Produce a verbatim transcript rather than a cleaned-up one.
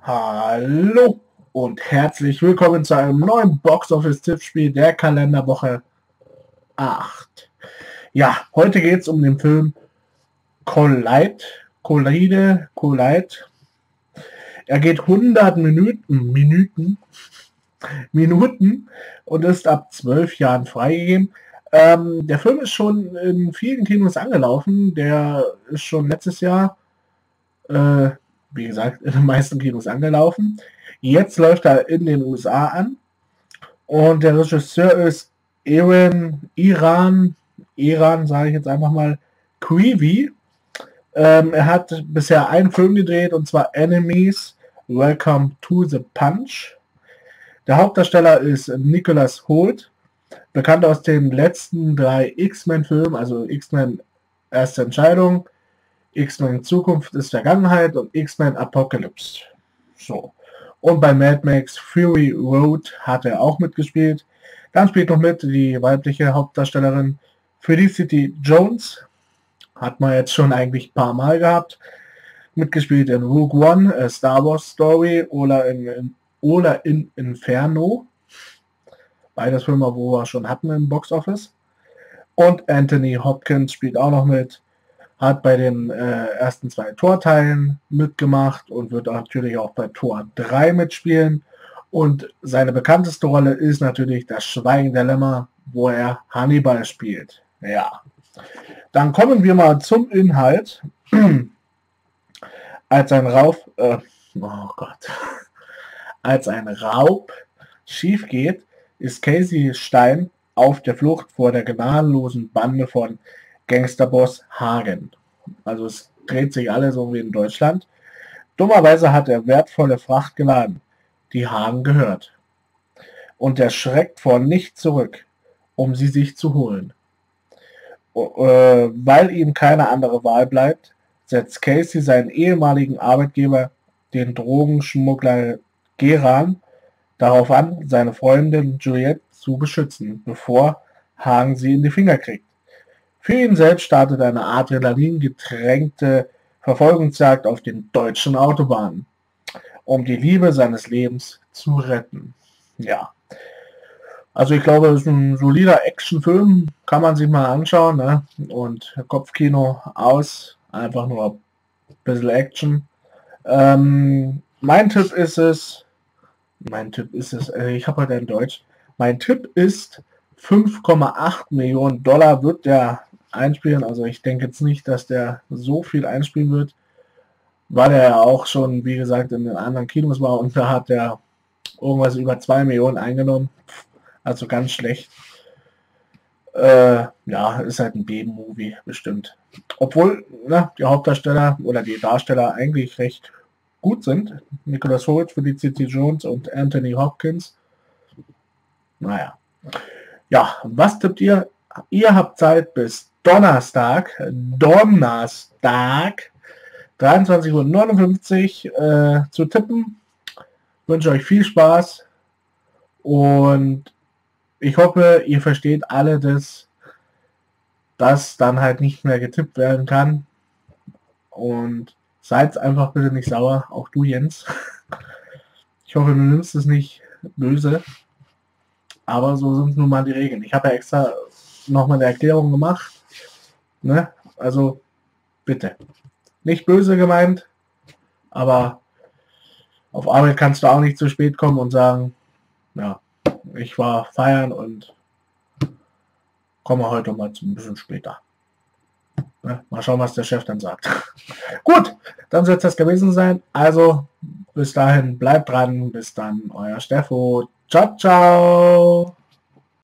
Hallo und herzlich willkommen zu einem neuen Box-Office-Tippspiel der Kalenderwoche acht. Ja, heute geht es um den Film Collide, Collide, Collide. Er geht hundert Minuten, Minuten, Minuten und ist ab zwölf Jahren freigegeben. Ähm, der Film ist schon in vielen Kinos angelaufen. Der ist schon letztes Jahr äh, wie gesagt, in den meisten Kinos angelaufen. Jetzt läuft er in den U S A an und der Regisseur ist Iran, Iran, Iran sage ich jetzt einfach mal, Creevy. Ähm, er hat bisher einen Film gedreht und zwar Enemies, Welcome to the Punch. Der Hauptdarsteller ist Nicholas Hoult, bekannt aus den letzten drei X-Men-Filmen, also X-Men Erste Entscheidung, X-Men Zukunft ist Vergangenheit und X-Men Apocalypse. So. Und bei Mad Max Fury Road hat er auch mitgespielt. Dann spielt noch mit die weibliche Hauptdarstellerin Felicity Jones. Hat man jetzt schon eigentlich ein paar Mal gehabt. Mitgespielt in Rogue One, A Star Wars Story oder in, in, oder in Inferno. Beides Filme, wo wir schon hatten im Box Office. Und Anthony Hopkins spielt auch noch mit. Hat bei den äh, ersten zwei Torteilen mitgemacht und wird natürlich auch bei Tor drei mitspielen. Und seine bekannteste Rolle ist natürlich das Schweigen der Lämmer, wo er Hannibal spielt. Ja. Dann kommen wir mal zum Inhalt. Als ein Raub, äh, oh Gott, als ein Raub schief geht, ist Casey Stein auf der Flucht vor der gnadenlosen Bande von Gangsterboss Hagen. Also es dreht sich alles so wie in Deutschland. Dummerweise hat er wertvolle Fracht geladen, die Hagen gehört. Und er schreckt vor nichts zurück, um sie sich zu holen. Äh, weil ihm keine andere Wahl bleibt, setzt Casey seinen ehemaligen Arbeitgeber, den Drogenschmuggler Geran, darauf an, seine Freundin Juliette zu beschützen, bevor Hagen sie in die Finger kriegt. Für ihn selbst startet eine adrenalingetränkte Verfolgungsjagd auf den deutschen Autobahnen, um die Liebe seines Lebens zu retten. Ja, also ich glaube, es ist ein solider Actionfilm, kann man sich mal anschauen, ne? Und Kopfkino aus, einfach nur ein bisschen Action. Ähm, mein Tipp ist es, mein Tipp ist es, äh, ich habe heute in Deutsch, mein Tipp ist fünf Komma acht Millionen Dollar wird der einspielen. Also ich denke jetzt nicht, dass der so viel einspielen wird, weil er ja auch schon, wie gesagt, in den anderen Kinos war und da hat er irgendwas über zwei Millionen eingenommen. Also ganz schlecht. Äh, ja, ist halt ein B-Movie bestimmt. Obwohl ne, die Hauptdarsteller oder die Darsteller eigentlich recht gut sind. Nicholas Hoult, Felicity Jones und Anthony Hopkins. Naja. Ja, was tippt ihr? Ihr habt Zeit bis Donnerstag, Donnerstag, dreiundzwanzig Uhr neunundfünfzig äh, zu tippen. Ich wünsche euch viel Spaß und ich hoffe, ihr versteht alle, dass das dann halt nicht mehr getippt werden kann. Und seid einfach bitte nicht sauer, auch du Jens. Ich hoffe, du nimmst es nicht böse. Aber so sind nun mal die Regeln. Ich habe ja extra nochmal eine Erklärung gemacht. Ne? Also bitte. Nicht böse gemeint, aber auf Arbeit kannst du auch nicht zu spät kommen und sagen, ja, ich war feiern und komme heute mal ein bisschen später. Ne? Mal schauen, was der Chef dann sagt. Gut, dann soll es das gewesen sein. Also bis dahin, bleibt dran. Bis dann, euer Steffo. Ciao, ciao.